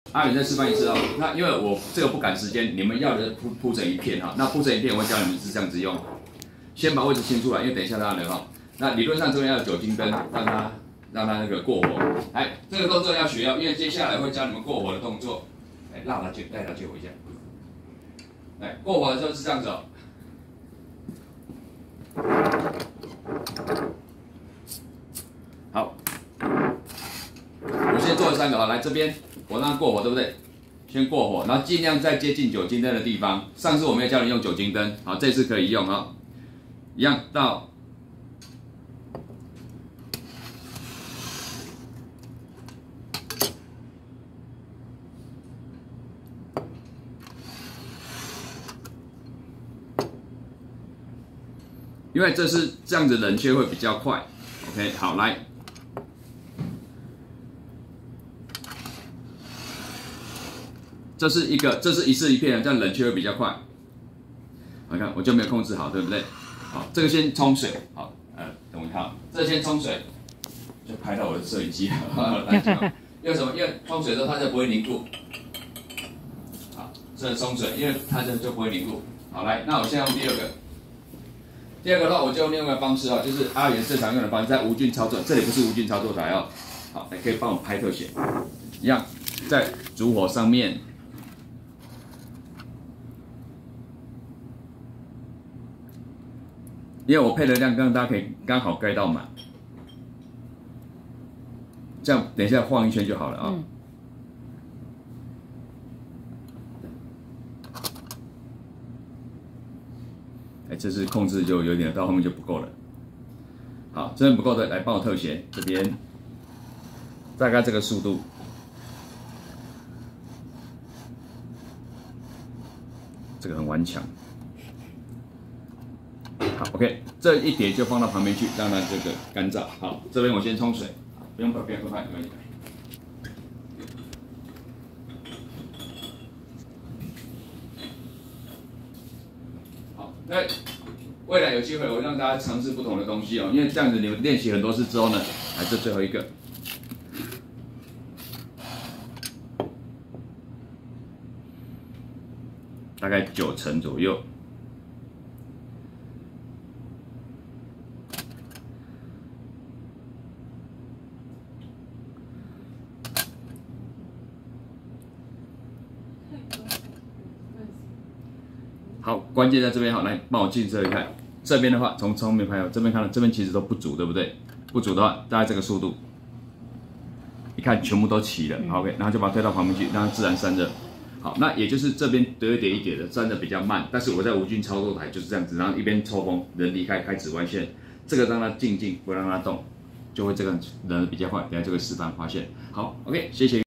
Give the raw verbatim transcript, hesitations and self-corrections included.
阿远再示范一次哦。那因为我这个不赶时间，你们要的铺铺成一片哈。那铺成一片，我会教你们是这样子用。先把位置清出来，因为等一下它的哈。那理论上这边要有酒精灯，让它让它那个过火。来，这个动作要学哦，因为接下来会教你们过火的动作。来，让它借带它借我一下。来，过火的时候是这样子哦。好，我先做了三个啊，来这边我让它过火，对不对？先过火，然后尽量在接近酒精灯的地方。上次我们也教你用酒精灯，好，这次可以用啊，一样到。因为这是这样子冷却会比较快 ，OK， 好，来，这是一个，这是一次一片，这样冷却会比较快。你看我就没有控制好，对不对？好，这个先冲水，好，呃，等我一下，这先冲水，就拍到我的摄影机了，因为什么？因为冲水之后它就不会凝固。好，这冲水，因为它就就不会凝固。好，来，那我现在用第二个。第二个的话，我就用另外一个方式啊，就是阿元最常用的方式，在无菌操作，这里不是无菌操作台哦。好，你可以帮我拍特写，一样在主火上面，因为我配的量刚大家可以刚好盖到满，这样等一下晃一圈就好了啊。嗯哎，这是控制就有点到后面就不够了。好，这边不够的，来帮我特写这边，大概这个速度。这个很顽强。好 ，OK， 这一叠就放到旁边去，让它这个干燥。好，这边我先冲水，不用不用快，没关系。那未来有机会，我让大家尝试不同的东西哦，因为这样子你们练习很多次之后呢，来这最后一个，大概九成左右。好，关键在这边好，来帮我近摄一看。这边的话，从侧面拍哦，这边看到这边其实都不足，对不对？不足的话，大概这个速度，一看全部都齐了。好 ，OK， 然后就把它推到旁边去，让它自然散热。好，那也就是这边得一点一点的散热比较慢，但是我在无菌操作台就是这样子，然后一边抽风，人离开开紫外线，这个让它静静，不让它动，就会这个冷的比较快。等下就会示范发现。好 ，OK， 谢谢。